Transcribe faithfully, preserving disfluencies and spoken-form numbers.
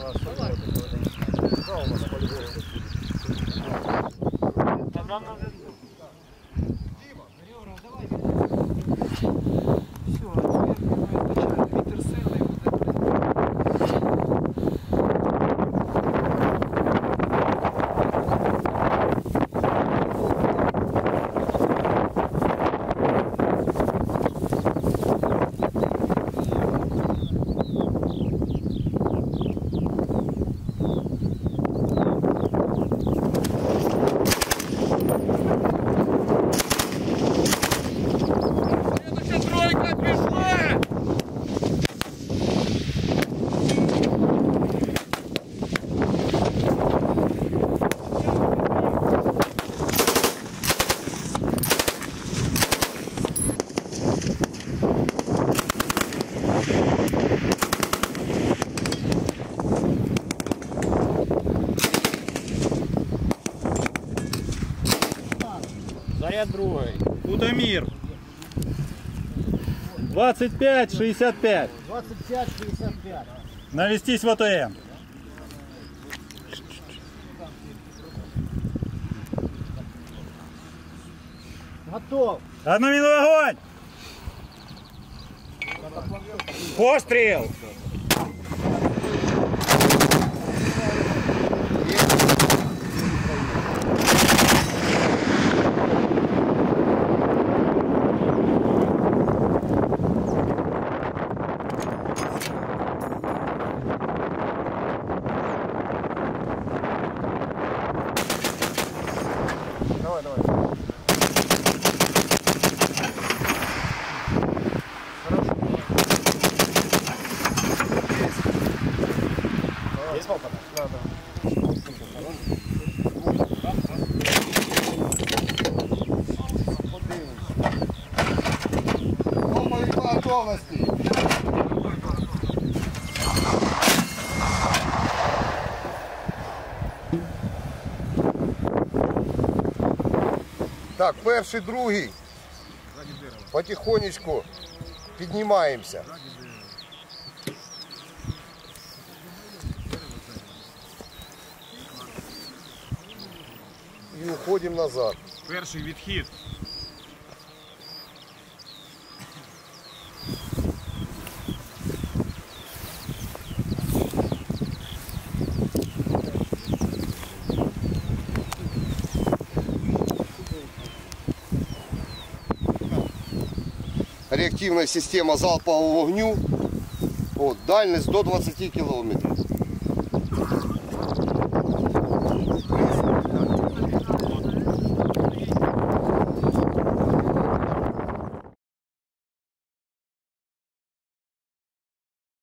Заряд другой. Утамир. двадцать пять шестьдесят пять. двадцать пять шестьдесят пять. Навестись в АТМ. Готов. Одновременный огонь. Пострел. Давай, давай. Есть волка? Да, да. Опа, по готовности. Так, перший, другий. Потихонечку піднімаємося. І уходимо назад. Перший відхід. Реактивна система залпового вогню. От, дальність до двадцяти кілометрів.